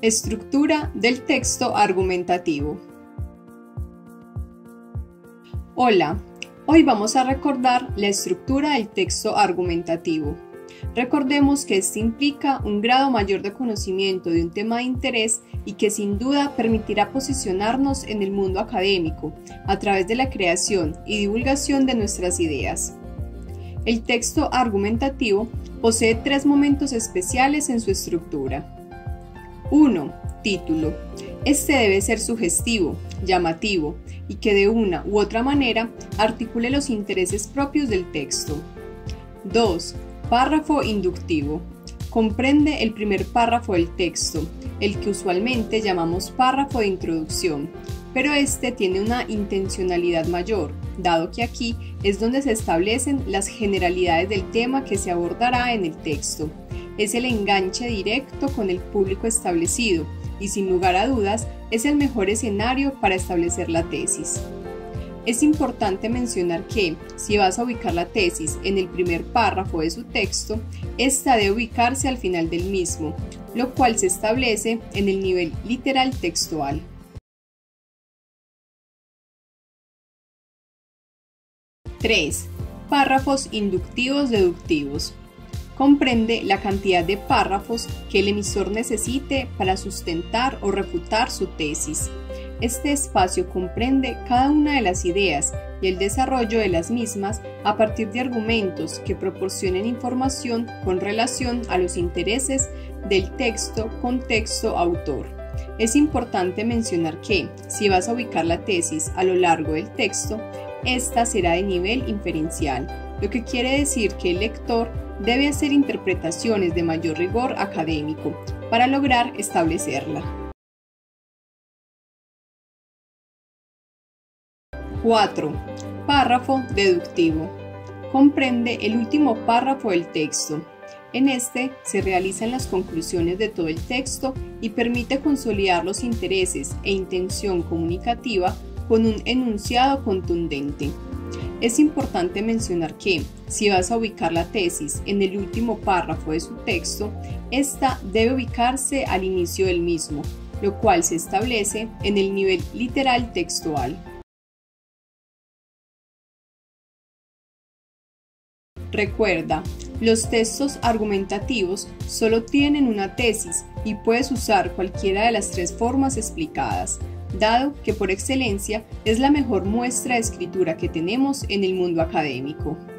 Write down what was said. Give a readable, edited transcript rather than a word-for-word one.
Estructura del texto argumentativo. Hola, hoy vamos a recordar la estructura del texto argumentativo. Recordemos que este implica un grado mayor de conocimiento de un tema de interés y que sin duda permitirá posicionarnos en el mundo académico a través de la creación y divulgación de nuestras ideas. El texto argumentativo posee tres momentos especiales en su estructura. 1. Título. Este debe ser sugestivo, llamativo y que de una u otra manera articule los intereses propios del texto. 2. Párrafo inductivo. Comprende el primer párrafo del texto, el que usualmente llamamos párrafo de introducción, pero este tiene una intencionalidad mayor, dado que aquí es donde se establecen las generalidades del tema que se abordará en el texto. Es el enganche directo con el público establecido y sin lugar a dudas es el mejor escenario para establecer la tesis. Es importante mencionar que, si vas a ubicar la tesis en el primer párrafo de su texto, esta debe ubicarse al final del mismo, lo cual se establece en el nivel literal textual. 3. Párrafos inductivos deductivos. Comprende la cantidad de párrafos que el emisor necesite para sustentar o refutar su tesis. Este espacio comprende cada una de las ideas y el desarrollo de las mismas a partir de argumentos que proporcionen información con relación a los intereses del texto, contexto, autor. Es importante mencionar que, si vas a ubicar la tesis a lo largo del texto, esta será de nivel inferencial, lo que quiere decir que el lector debe hacer interpretaciones de mayor rigor académico para lograr establecerla. 4. Párrafo deductivo. Comprende el último párrafo del texto. En este se realizan las conclusiones de todo el texto y permite consolidar los intereses e intención comunicativa con un enunciado contundente. Es importante mencionar que, si vas a ubicar la tesis en el último párrafo de su texto, esta debe ubicarse al inicio del mismo, lo cual se establece en el nivel literal textual. Recuerda, los textos argumentativos solo tienen una tesis y puedes usar cualquiera de las tres formas explicadas, dado que por excelencia es la mejor muestra de escritura que tenemos en el mundo académico.